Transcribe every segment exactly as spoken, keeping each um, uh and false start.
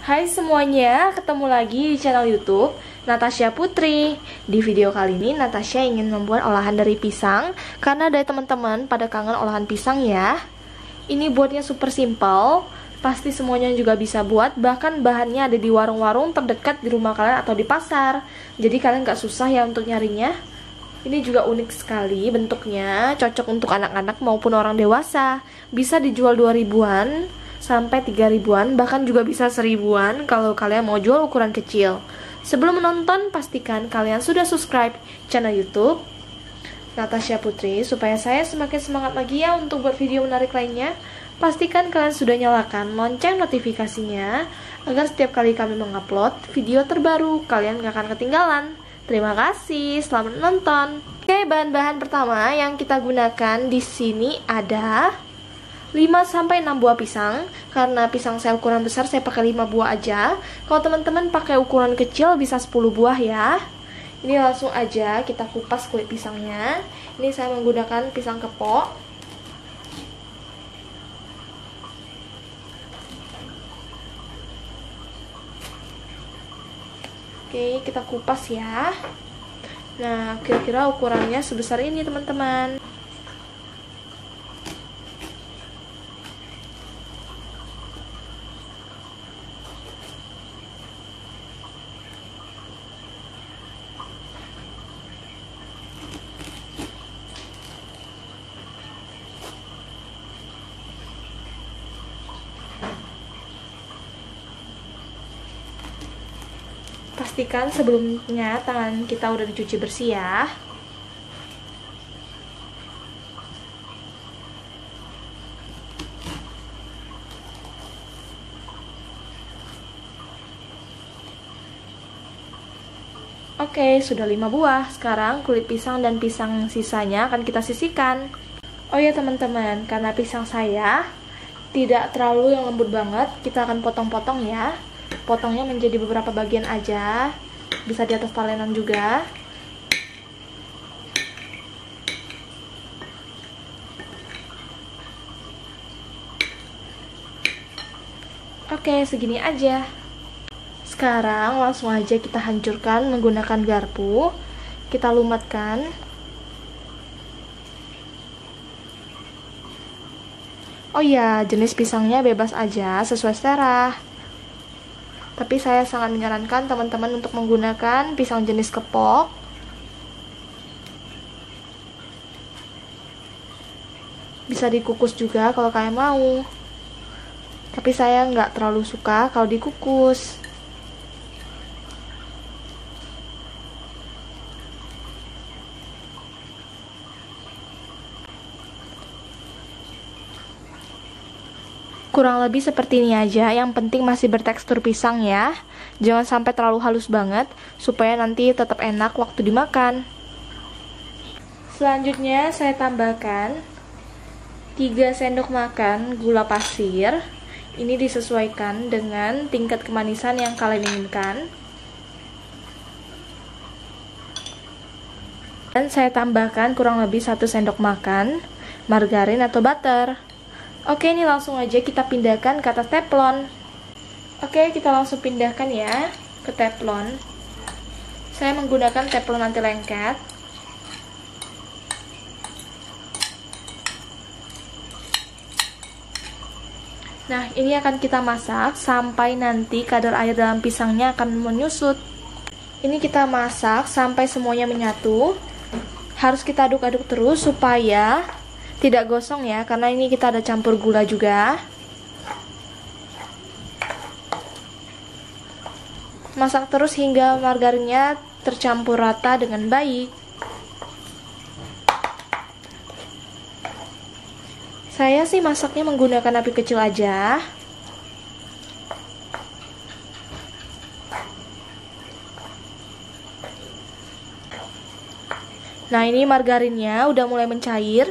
Hai semuanya, ketemu lagi di channel YouTube Natasha Putri. Di video kali ini Natasha ingin membuat olahan dari pisang karena dari teman-teman pada kangen olahan pisang ya. Ini buatnya super simple, pasti semuanya juga bisa buat, bahkan bahannya ada di warung-warung terdekat di rumah kalian atau di pasar. Jadi kalian gak susah ya untuk nyarinya. Ini juga unik sekali bentuknya, cocok untuk anak-anak maupun orang dewasa. Bisa dijual dua ribuan sampai tiga ribuan, bahkan juga bisa seribuan kalau kalian mau jual ukuran kecil. Sebelum menonton, pastikan kalian sudah subscribe channel YouTube Natasha Putri supaya saya semakin semangat lagi ya untuk buat video menarik lainnya. Pastikan kalian sudah nyalakan lonceng notifikasinya agar setiap kali kami mengupload video terbaru kalian gak akan ketinggalan. Terima kasih, selamat menonton. Oke, bahan-bahan pertama yang kita gunakan di sini ada lima sampai enam buah pisang. Karena pisang saya ukuran besar, saya pakai lima buah aja. Kalau teman-teman pakai ukuran kecil bisa sepuluh buah ya. Ini langsung aja kita kupas kulit pisangnya. Ini saya menggunakan pisang kepok. Oke, kita kupas ya. Nah, kira-kira ukurannya sebesar ini teman-teman. Pastikan sebelumnya tangan kita udah dicuci bersih ya. Oke, sudah lima buah. Sekarang kulit pisang dan pisang sisanya akan kita sisihkan. Oh ya teman-teman, karena pisang saya tidak terlalu yang lembut banget, kita akan potong-potong ya. Potongnya menjadi beberapa bagian aja, bisa di atas talenan juga. Oke, segini aja. Sekarang langsung aja kita hancurkan menggunakan garpu. Kita lumatkan. Oh iya, jenis pisangnya bebas aja, sesuai selera. Tapi saya sangat menyarankan teman-teman untuk menggunakan pisang jenis kepok. Bisa dikukus juga kalau kalian mau. Tapi saya nggak terlalu suka kalau dikukus. Kurang lebih seperti ini aja, yang penting masih bertekstur pisang ya. Jangan sampai terlalu halus banget, supaya nanti tetap enak waktu dimakan. Selanjutnya saya tambahkan tiga sendok makan gula pasir. Ini disesuaikan dengan tingkat kemanisan yang kalian inginkan. Dan saya tambahkan kurang lebih satu sendok makan margarin atau butter. Oke, ini langsung aja kita pindahkan ke atas teflon. Oke, kita langsung pindahkan ya ke teflon. Saya menggunakan teflon anti lengket. Nah, ini akan kita masak sampai nanti kadar air dalam pisangnya akan menyusut. Ini kita masak sampai semuanya menyatu. Harus kita aduk-aduk terus supaya tidak gosong ya, karena ini kita ada campur gula juga. Masak terus hingga margarinnya tercampur rata dengan baik. Saya sih masaknya menggunakan api kecil aja. Nah, ini margarinnya udah mulai mencair.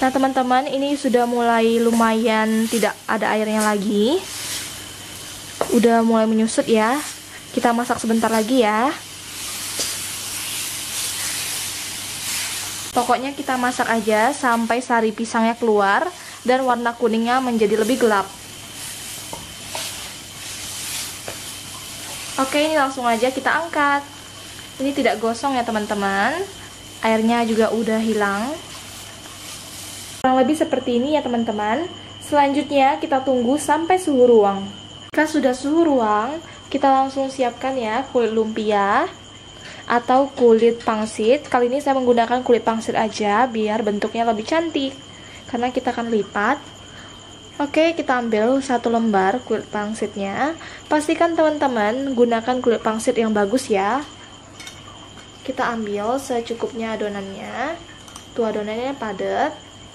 Nah teman-teman, ini sudah mulai lumayan tidak ada airnya lagi. Udah mulai menyusut ya. Kita masak sebentar lagi ya. Pokoknya kita masak aja sampai sari pisangnya keluar dan warna kuningnya menjadi lebih gelap. Oke, ini langsung aja kita angkat. Ini tidak gosong ya teman-teman. Airnya juga udah hilang. Kurang lebih seperti ini ya teman-teman. Selanjutnya kita tunggu sampai suhu ruang. Jika sudah suhu ruang, kita langsung siapkan ya kulit lumpia atau kulit pangsit. Kali ini saya menggunakan kulit pangsit aja biar bentuknya lebih cantik, karena kita akan lipat. Oke, kita ambil satu lembar kulit pangsitnya. Pastikan teman-teman gunakan kulit pangsit yang bagus ya. Kita ambil secukupnya adonannya. Tuh adonannya padat,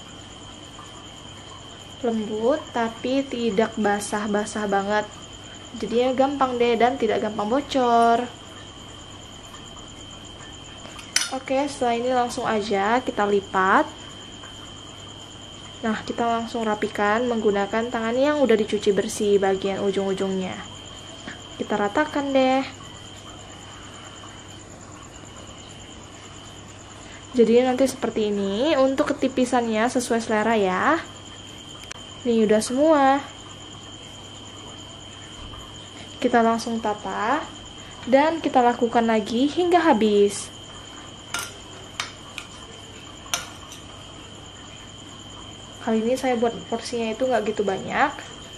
lembut, tapi tidak basah-basah banget. Jadinya gampang deh dan tidak gampang bocor. Oke, setelah ini langsung aja kita lipat. Nah, kita langsung rapikan menggunakan tangan yang udah dicuci bersih bagian ujung-ujungnya. Kita ratakan deh. Jadi nanti seperti ini. Untuk ketipisannya sesuai selera ya. Ini udah semua. Kita langsung tata dan kita lakukan lagi hingga habis. Kali ini saya buat porsinya itu nggak gitu banyak.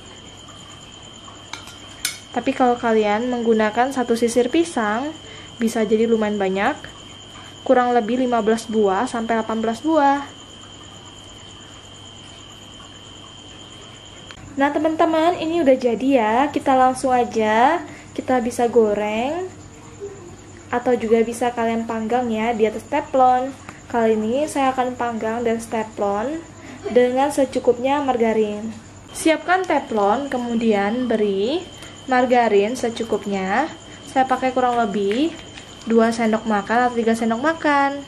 Tapi kalau kalian menggunakan satu sisir pisang, bisa jadi lumayan banyak. Kurang lebih lima belas buah sampai delapan belas buah. Nah teman-teman, ini udah jadi ya. Kita langsung aja, kita bisa goreng atau juga bisa kalian panggang ya di atas teflon. Kali ini saya akan panggang dan teflon dengan secukupnya margarin. Siapkan teflon, kemudian beri margarin secukupnya. Saya pakai kurang lebih dua sendok makan atau tiga sendok makan.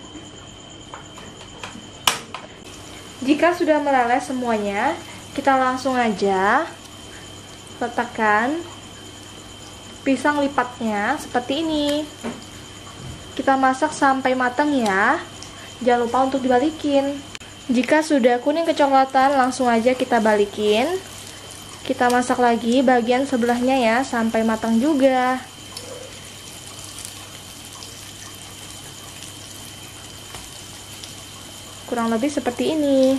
Jika sudah meleleh semuanya, kita langsung aja letakkan pisang lipatnya seperti ini. Kita masak sampai matang ya. Jangan lupa untuk dibalikin. Jika sudah kuning kecoklatan, langsung aja kita balikin. Kita masak lagi bagian sebelahnya ya, sampai matang juga. Kurang lebih seperti ini.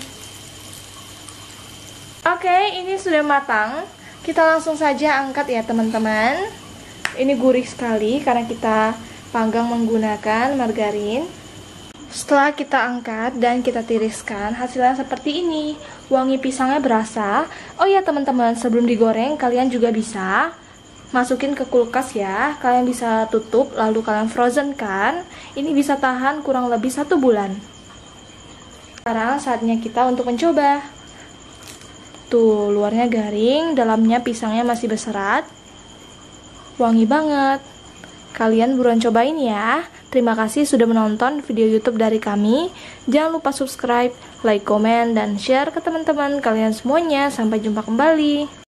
Oke, ini sudah matang. Kita langsung saja angkat ya teman-teman. Ini gurih sekali karena kita panggang menggunakan margarin. Setelah kita angkat dan kita tiriskan, hasilnya seperti ini. Wangi pisangnya berasa. Oh ya teman-teman, sebelum digoreng kalian juga bisa masukin ke kulkas ya. Kalian bisa tutup lalu kalian frozen kan. Ini bisa tahan kurang lebih satu bulan. Sekarang saatnya kita untuk mencoba. Tuh, luarnya garing, dalamnya pisangnya masih berserat. Wangi banget. Kalian buruan cobain ya. Terima kasih sudah menonton video YouTube dari kami. Jangan lupa subscribe, like, komen, dan share ke teman-teman kalian semuanya. Sampai jumpa kembali.